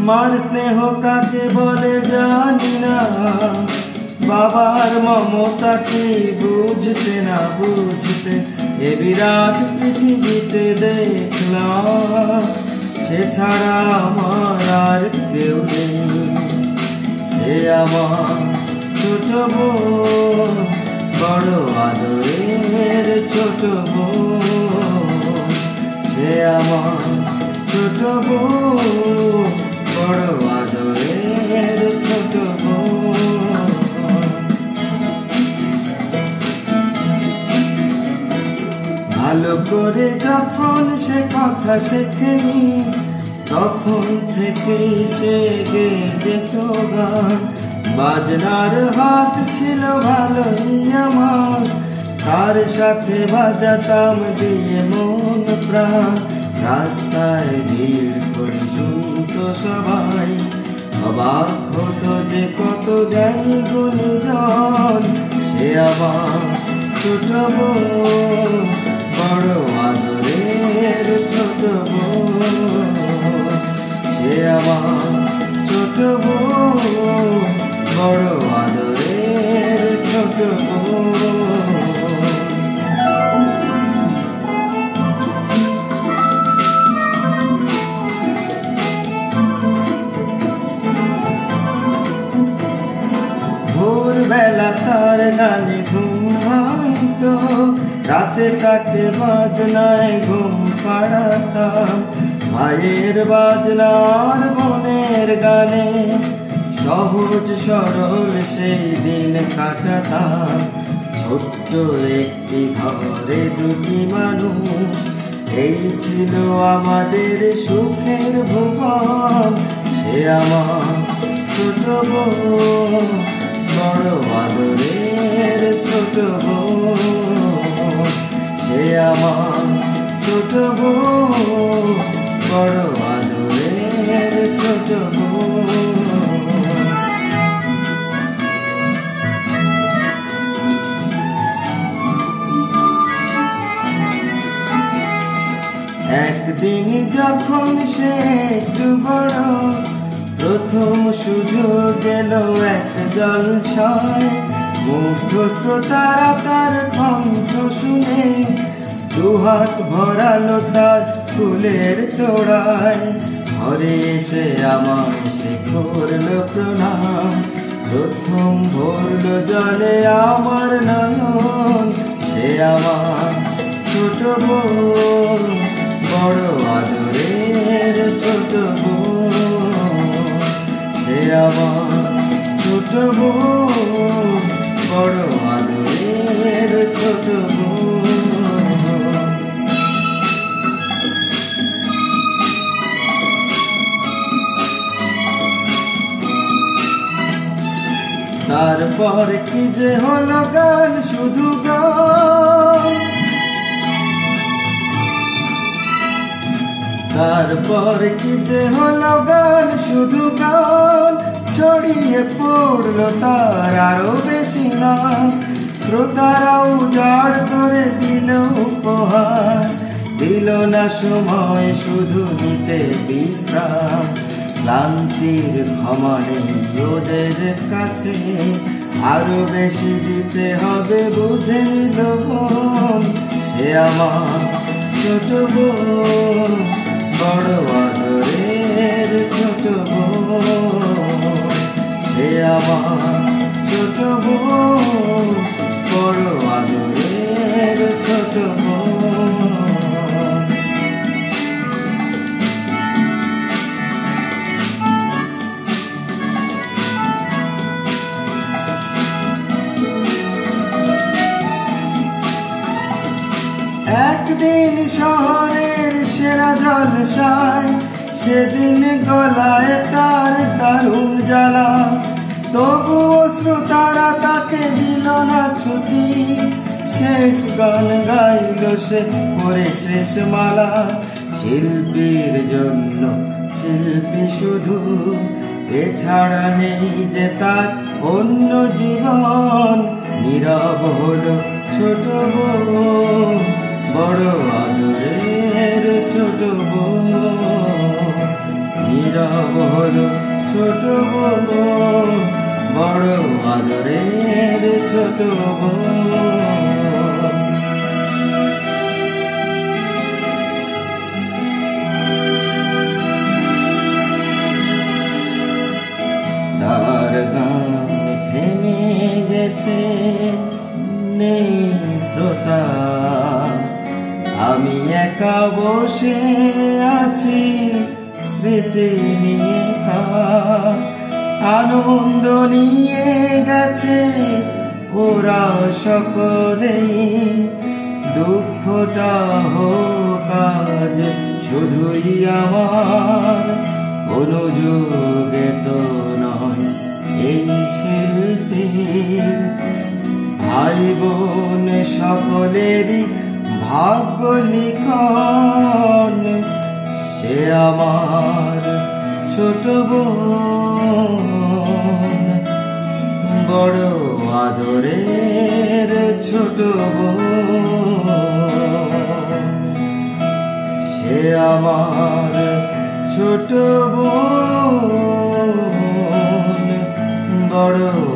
মার স্নেহ কাকে বলে জানি না, বাবার মমতা কি বুঝতে না বুঝতে এ বিরাট পৃথিবীতে দেখলাম, সে ছাড়া আমার আর কেউ নেই। সে আমার ছোট বোন, বড় আদরের ছোট বোন। সে আমার ছোট বোন, বড় আদরের ছোট বোন। ভালো করে যখন সে কথা শেখেনি, তখন থেকেই সে গেয়ে যেত গান। বাজনার হাত ছিল ভালোই আমার, তার সাথে বাজাতাম দিয়ে মন প্রাণ। রাস্তায় ভিড় করে শুনতো সবাই, অবাক হতো যে কত জ্ঞানী গুণীজন। সে আমার ছোট বোন, বড় আদরের ছোট বোন। সে আমার ছোট বোন, বড় আদরের ছোট বোন। ভোরবেলা তার গানে ঘুম ভাঙতো, রাতে তাকে বাজনায় ঘুম পাড়াতাম। ভাইয়ের বাজনার বোনের গানে সহজ সরল সেই দিন কাটাতাম। ছোট্ট একটি ঘরে দুটি মানুষ, এই ছিল আমাদের সুখের ভুবন। সে আমার ছোট বোন, বড় আদরের ছোট বোন। সে আমার ছোট বোন, বড় আদরের ছোট বোন। একদিন যখন সে একটু বড়, প্রথম সুযোগ গেল এক জলছায়। মুগ্ধ শ্রোতারা তার কণ্ঠ শুনে দুহাত ভরালো তার ফুলের তোড়ায়। ঘরে এসে আমায় সে করলো প্রণাম, প্রথম ভরলো জলে আমার নয়ন। সে আমার ছোট বোন, বড় আদরের ছোট বোন। সে আমার ছোট বোন, বড় আদরের ছোট বোন। তারপর কি যে হলো গান, শুধু গান। তারপর কি যে হলো গান, শুধু গান। ছড়িয়ে পড়লো তার আরো বেশি নাম। শ্রোতারা উজাড় করে দিল উপহার, দিল না সময় শুধু নিতে বিশ্রাম। ক্লান্তির ক্ষমা নেই ওদের কাছে, আরো বেশি দিতে হবে বুঝে নিল মন। সে আমার ছোট বোন, বড় আদরের ছোট বোন। সে আমার ছোট বোন, বড় আদরের ছোট বোন। একদিন শহরের সেরা জলসায়, সেদিন গলায় তার দারুণ জ্বালা। তবুও শ্রোতারা তাকে দিল না ছুটি, শেষ গান গাইল সে পরে শেষ মালা। শিল্পীর জন্য শিল্পী শুধু, এছাড়া নেই যে তার অন্য জীবন। নীরব হলো ছোট বোন, বড় আদরের ছোট বোন। নীরব হলো ছোট বোন, বড় আদরের ছোট বোন। তার গান থেমে গেছে, নেই শ্রোতা, আমি একা বসে আছি স্মৃতি নিয়ে। তার আনন্দ নিয়ে গেছে ওরা সকলেই, দুঃখটা হোক আজ শুধুই আমার, অনুযোগে তো নয় এই শিল্পীর। ভাই বোন সকলেরই ভাগ্য লিখন, সে আমার ছোট বোন, বড় আদরের ছোট বোন। সে আমার ছোট বোন, বড়